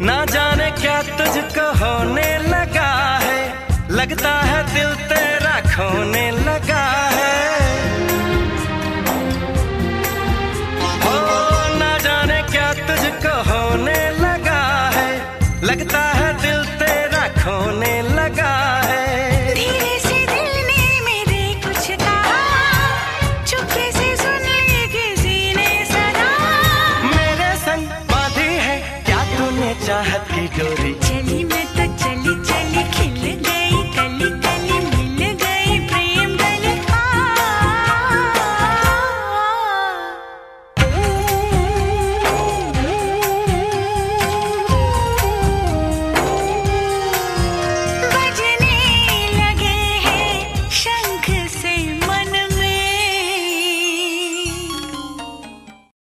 ना जाने क्या तुझको होने लगा है, लगता है दिल तेरा खोने लगा है। हो ना जाने क्या तुझको होने लगा है, लगता है दिल तेरा खोने लगा है। धीरे से दिल ने मेरे कुछ कहा, चुपके से सुन ली किसी ने सदा। मेरे संग बांधी है क्या तूने चाहत की डोरी।